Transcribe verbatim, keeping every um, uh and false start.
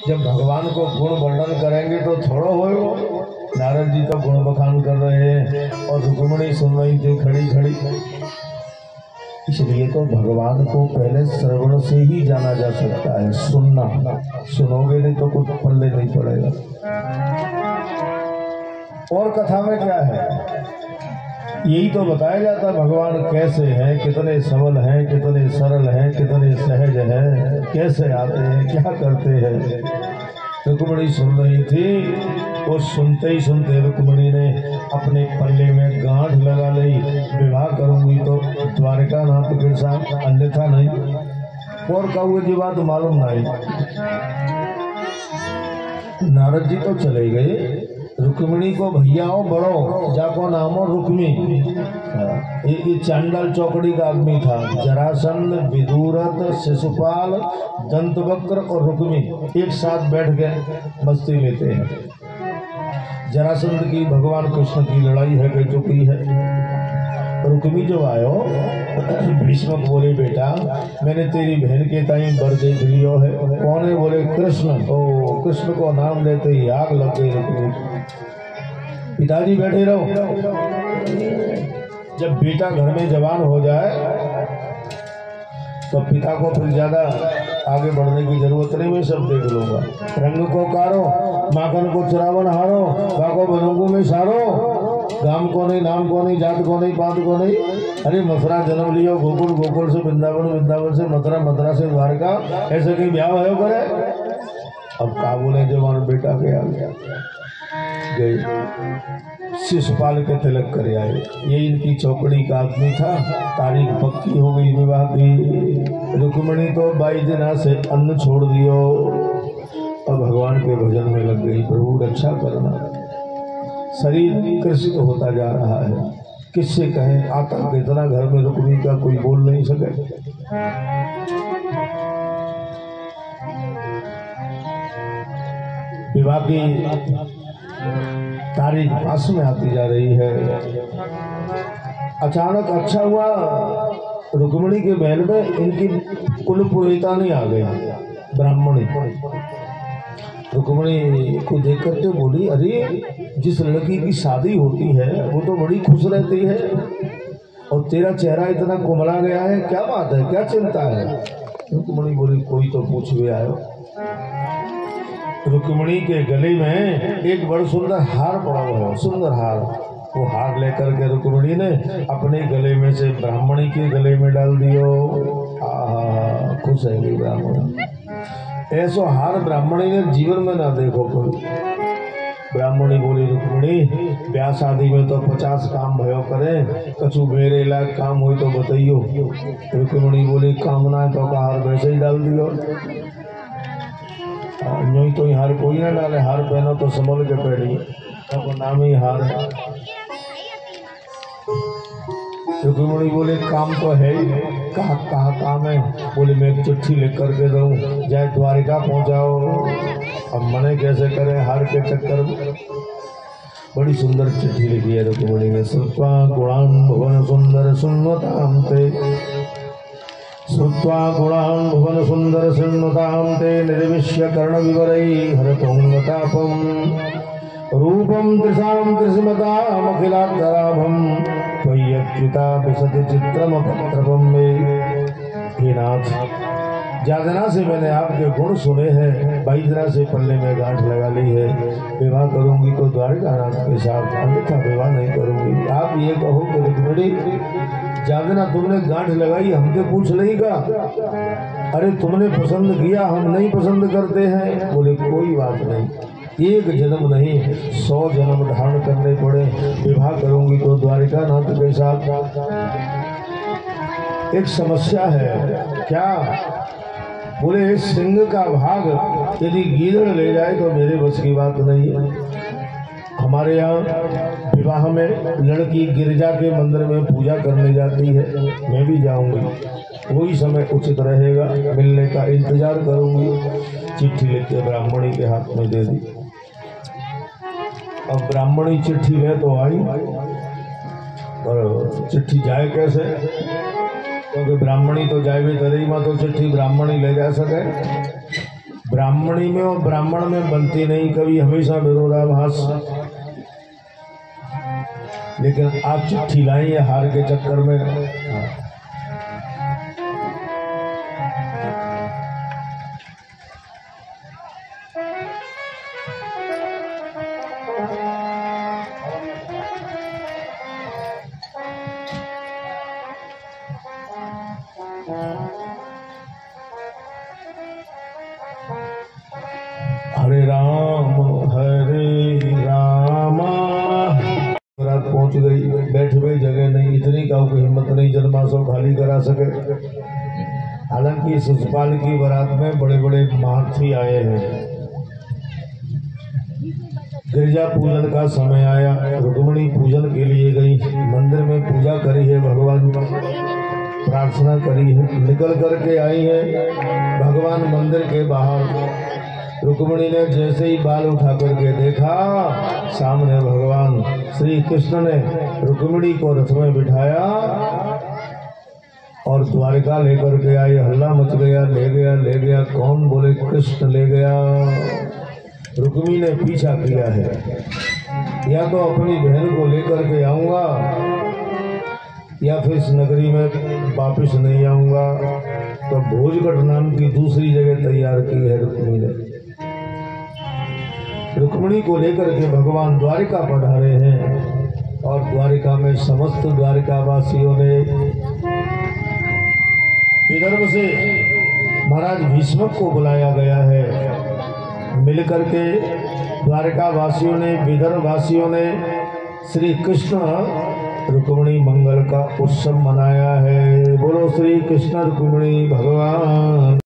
जब भगवान को गुण वर्णन करेंगे तो थोड़ा होगा। नारद जी तो गुण बखान कर रहे हैं और रुक्मिणी सुन रही थी खड़ी खड़ी। इसलिए तो भगवान को पहले श्रवण से ही जाना जा सकता है, सुनना। सुनोगे नहीं तो कुछ पल्ले नहीं पड़ेगा। और कथा में क्या है, यही तो बताया जाता है भगवान कैसे हैं, कितने सबल हैं, कितने सरल हैं, कितने सहज हैं, कैसे आते हैं, क्या करते हैं। रुक्मिणी सुन रही थी, वो सुनते ही सुनते रुक्मिणी ने अपने पल्ले में गांठ लगा ली, विवाह करूंगी तो द्वारिका नाथ के साथ, अन्यथा नहीं। और कहुए की बात मालूम नहीं। नारद जी तो चले गए, रुक्मिणी को भैया हो बड़ो जाको नाम हो रुक्मी। ये चांडाल चौकड़ी का आदमी था। जरासंध, विदुरथ, शिशुपाल, दंतवक्र और रुक्मी एक साथ बैठ गए मस्ती लेते हैं। जरासंध की भगवान कृष्ण की लड़ाई है कह चुकी है। रुक्मी जो आयो, भीष्म बोले बेटा मैंने तेरी बहन के ताई बर देख लियो है। कौन है? बोले कृष्ण। ओ कृष्ण को नाम लेते ही आग लग गई रुक्मी। पिताजी बैठे रहो। जब बेटा घर में जवान हो जाए तो पिता को फिर ज्यादा आगे बढ़ने की जरूरत नहीं, मैं सब देख लूंगा। रंग को कारो, माखन को चुरावन हारो, बाको बनोगो में सारो, गाम को नहीं, नाम को नहीं, जात को नहीं, पात को नहीं। अरे मथुरा जन्म लियो, गोकुल, गोकुल से वृंदावन, वृंदावन से मथुरा, मथुरा से द्वारका, ऐसे कहीं ब्याह है करे। अब का बोले जवान बेटा के आ गया गए, शिशुपाल के तिलक करे आए। ये इनकी चौकड़ी का आदमी था। तारीख पक्की हो गई विवाह की। रुक्मिणी तो बाई दिना से अन्न छोड़ दियो और भगवान के भजन में लग गई। प्रभु रक्षा करना। शरीर कृषित होता जा रहा है, किससे कहें। आतंक इतना घर में रुक्मिणी का कोई बोल नहीं सके। विवाह की तारीख पास में आती जा रही है। अचानक अच्छा हुआ रुक्मिणी के महल में इनकी कुल पुरोहिता नहीं आ गई, ब्राह्मणी। रुक्मिणी को देख करके बोली अरे जिस लड़की की शादी होती है वो तो बड़ी खुश रहती है और तेरा चेहरा इतना कुमला गया है, क्या बात है, क्या चिंता है? रुक्मिणी बोली कोई तो पूछ भी आयो। रुक्मिणी के गले में एक बड़ा सुंदर हार पड़ा हुआ है, सुंदर हार। वो हार लेकर के रुक्मिणी ने अपने गले में से ब्राह्मणी के गले में डाल दियो। आहा खुश है गई ब्राह्मणी। ऐसा हार ब्राह्मणी ने जीवन में ना देखो कोई। ब्राह्मणी बोली रुक्मिणी ब्याह शादी में तो पचास काम भयो करे, कछु मेरे लायक काम हुई तो बताइयो। रुक्मिणी बोली कामना तो का हार वैसे ही डाल दियो। नहीं तो हार कोई ना डाले, हार पहनो तो संभल के पहनी, तो नाम ही हार है। रुक्मिणी बोले काम तो है ही, कहा कहा काम है? बोले मैं एक चिट्ठी लिख करके दूं, जाए द्वारिका पहुंचाओ। अब मने कैसे करें हार के चक्कर में। बड़ी सुंदर चिट्ठी लिखी है रुक्मिणी ने। श्रुत्वा गुणान् भुवन सुंदर सुन्वतां ते, श्रुत्वा गुणान् भुवन सुंदर सुन्वतां ते, निर्विश्य कर्ण विवरैः हरतोऽन्वतापम्, रूपं त्रिशां त्रिस्मतामखिलात्तराभं, त्वय्यच्युता विशति चित्रमपत्रपं मे। हे नाथ, जादना से मैंने आपके गुण सुने हैं, बाई दिना से पल्ले में गांठ लगा ली है। विवाह करूंगी तो द्वारिका नाथ के साथ, अन्यथा विवाह नहीं करूंगी। आप ये कहो कि रुक्मिणी जादना तुमने गांठ लगाई हमसे पूछ लेगा? अरे तुमने पसंद किया, हम नहीं पसंद करते हैं। बोले कोई बात नहीं, एक जन्म नहीं सौ जन्म धारण करने पड़े, विवाह करूंगी तो द्वारिका नाथ के साथ। एक समस्या है। क्या? बोले सिंह का भाग यदि गीदड़ ले जाए तो मेरे बस की बात नहीं है। हमारे यहाँ विवाह में लड़की गिरजा के मंदिर में पूजा करने जाती है, मैं भी जाऊंगी। वही समय उचित रहेगा, मिलने का इंतजार करूंगी। चिट्ठी लेके ब्राह्मणी के हाथ में दे दी। अब ब्राह्मणी चिट्ठी ले तो आई, और चिट्ठी जाए कैसे? क्योंकि ब्राह्मणी तो जाए भी तरी माँ तो चिट्ठी ब्राह्मणी ले जा सके। ब्राह्मणी में और ब्राह्मण में बनती नहीं, कभी हमेशा विरोधाभास। लेकिन आप चिट्ठी लाई है हार के चक्कर में। हरे राम हरे राम। रात पहुंच गई, बैठ हुए जगह नहीं, इतनी काऊ की हिम्मत नहीं जन्माशव खाली करा सके। हालांकि शिशुपाल की बारात में बड़े बड़े महारथी आए हैं। गिरजा पूजन का समय आया, रुक्मिणी पूजन के लिए गई, मंदिर में पूजा करी है, भगवान प्रार्थना करी है, निकल करके आई है। भगवान मंदिर के बाहर रुक्मिणी ने जैसे ही बाल उठा करके देखा, सामने भगवान श्री कृष्ण ने रुक्मिणी को रथ में बिठाया और द्वारिका लेकर के आए। हल्ला मच गया, ले गया ले गया। कौन? बोले कृष्ण ले गया। रुक्मिणी ने पीछा किया है, या तो अपनी बहन को लेकर के आऊंगा या फिर इस नगरी में वापिस नहीं आऊंगा। तो भोजगढ़ नाम की दूसरी जगह तैयार की है रुक्मिणी ने। रुक्मिणी को लेकर के भगवान द्वारिका पधारे हैं और द्वारिका में समस्त द्वारिका वासियों ने विदर्भ से महाराज भीष्म को बुलाया गया है। मिलकर के द्वारिका वासियों ने, विदर्भ वासियों ने श्री कृष्ण रुक्मिणी मंगल का उत्सव मनाया है। बोलो श्री कृष्ण रुक्मिणी भगवान।